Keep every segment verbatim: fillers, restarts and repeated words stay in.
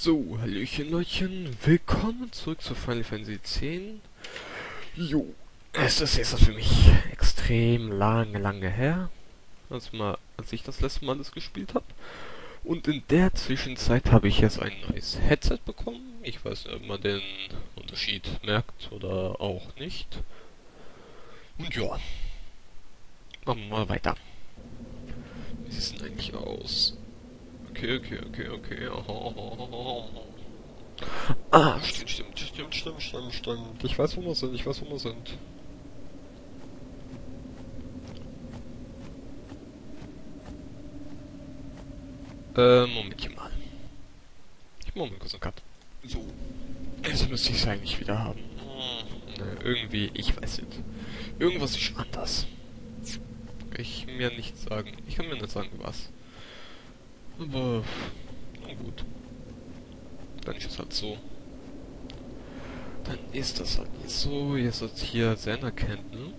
So, Hallöchen Leutchen, willkommen zurück zu Final Fantasy X. Jo, es ist jetzt für mich extrem lange, lange her, als, mal, als ich das letzte Mal das gespielt habe. Und in der Zwischenzeit habe ich jetzt ein neues Headset bekommen. Ich weiß nicht, ob man den Unterschied merkt oder auch nicht. Und ja, machen wir mal weiter. Wie sieht es denn eigentlich aus? Okay, okay, okay, okay. Ah, stimmt, stimmt, stimmt, stimmt, stimmt, stimmt. Ich weiß, wo wir sind, ich weiß, wo wir sind. Äh, Momentchen mal. Ich mach mal kurz einen Cut. So. Jetzt müsste ich es eigentlich wieder haben. Hm, ne, irgendwie, ich weiß nicht. Irgendwas ist anders. Ich kann mir nicht sagen. Ich kann mir nicht sagen, was. Aber, na gut. Dann ist es halt so. Dann ist das halt nicht so. Jetzt wird hier Samarkand, ne?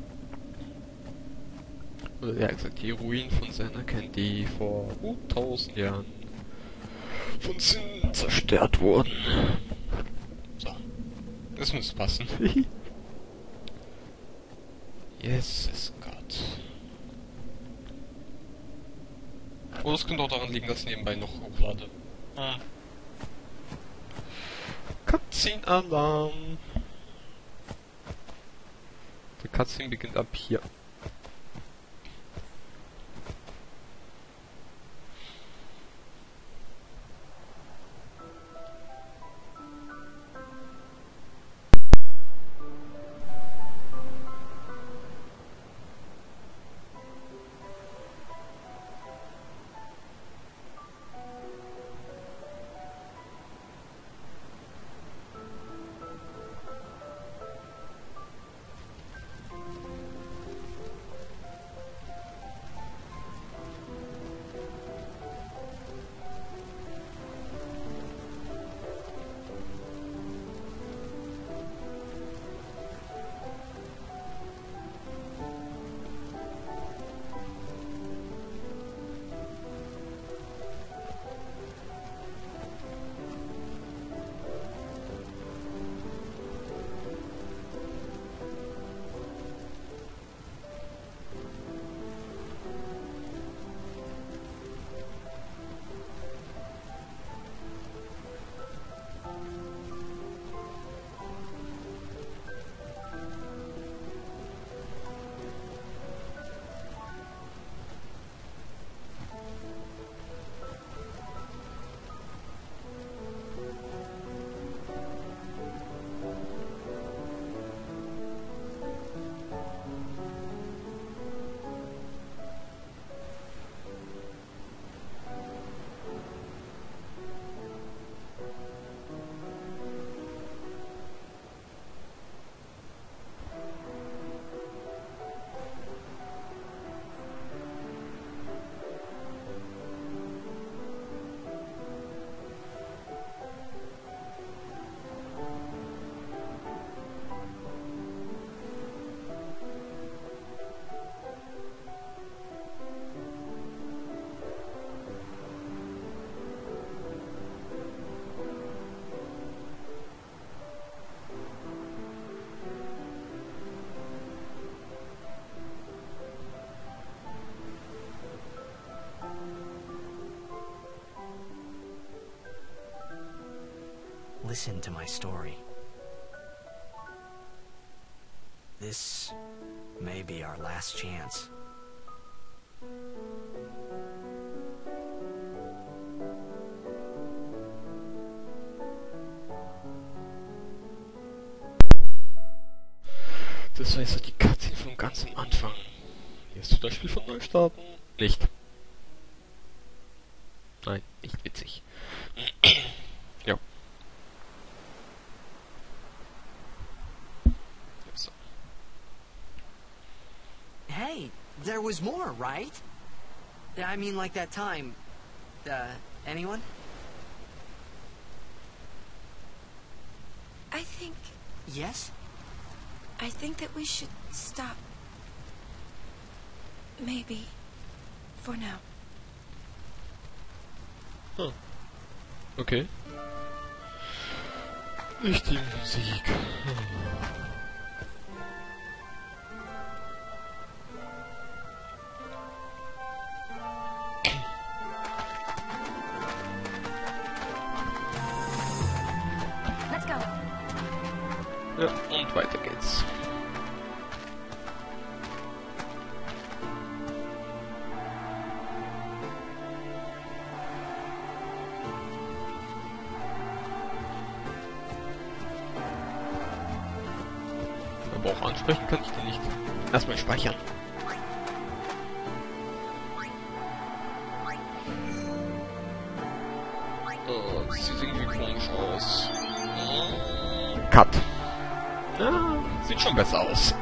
Oder ja gesagt, die Ruinen von Samarkand, die vor uh, tausend Jahren von Sin zerstört wurden. So. Das muss passen. Jesus Gott. Oh, das könnte auch daran liegen, dass ich nebenbei noch hochlade. Hm. Cutscene-Alarm. Der Cutscene beginnt ab hier. Listen to my story. This may be our last chance. Das war jetzt die Cutscene von ganz am Anfang. Jetzt wird das Spiel von neu starten. Nicht. Nein, nicht witzig. Ja. So. Hey, there was more, right? I mean, like that time. Uh, anyone? I think... Yes? I think that we should stop. Maybe. For now. Huh. Okay. Nicht die Musik. Let's go. Ja, und weiter geht's. Aber auch ansprechen kann ich die nicht. Erstmal speichern. Oh, das sieht irgendwie komisch aus. Cut. Ja, sieht schon besser aus.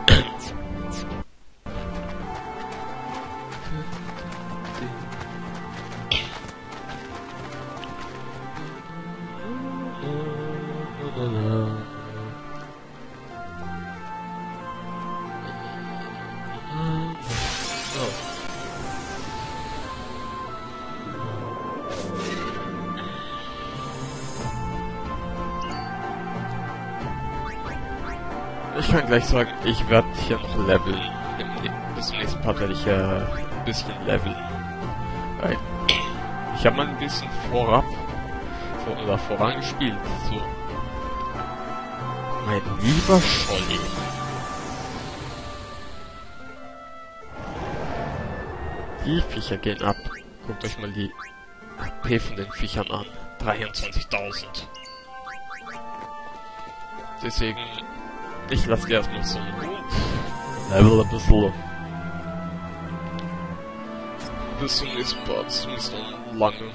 Ich kann gleich sagen, ich werde hier noch leveln. Im, bis zum nächsten Part werde ich äh, ein bisschen leveln. Weil ich habe mal ein bisschen vorab vor, oder vorangespielt. So. Mein lieber Scholli. Die Viecher gehen ab. Guckt euch mal die A P von den Viechern an. dreiundzwanzigtausend. Deswegen, ich lasse die erstmal so Level ein bisschen. Bis zum nächsten Part. Zumindest noch lange.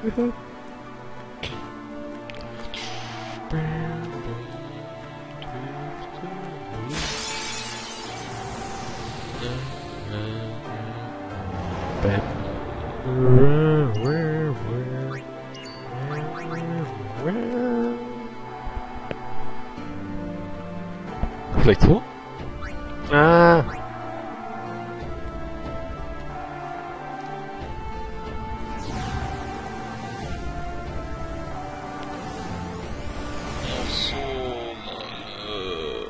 Vielleicht so? Ah. Ach so, Mann.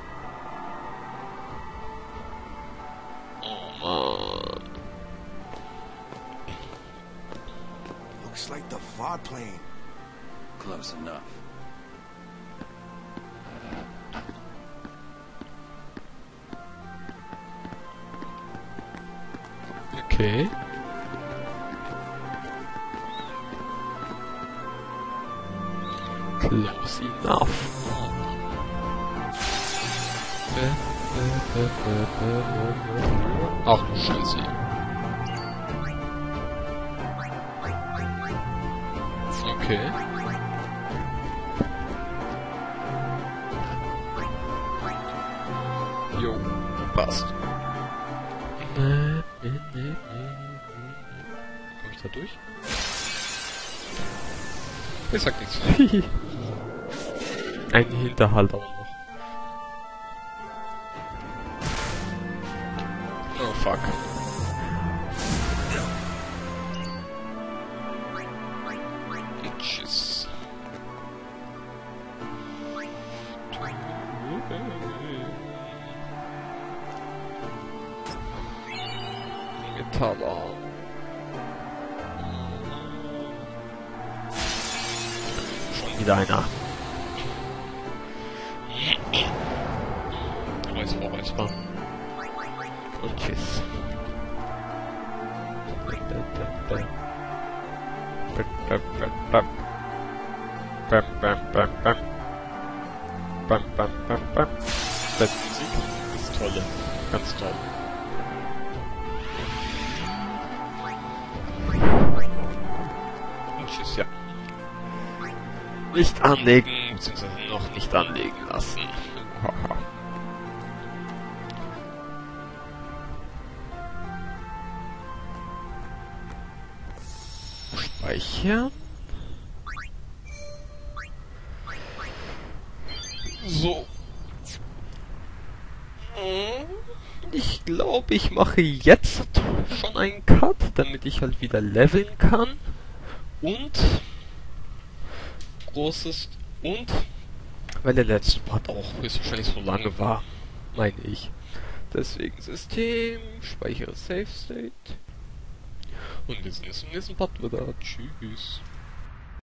Oh Mann. Looks like the V O D plane. Close enough. Okay. Close enough. Ach du Scheiße. Okay. Jo, passt. Komm ich da durch? Ich sag nichts. Ein Hinterhalt auch noch. Oh fuck. Tschüss. Metaller. Schon wieder einer. Räusper, Räusper. Und tschüss. Bam, bam, bam, bam. Bam, bam, bam, bam. Das Musik ist toll. Ganz toll. Und tschüss, ja. Nicht anlegen, beziehungsweise noch nicht anlegen lassen. Haha. Speichern. So. Ich glaube, ich mache jetzt schon einen Cut, damit ich halt wieder leveln kann. Und großes und Weil der letzte Part auch höchstwahrscheinlich so lange war, meine ich. Deswegen System, speichere Save State. Und wir sehen uns im nächsten Part wieder. Tschüss.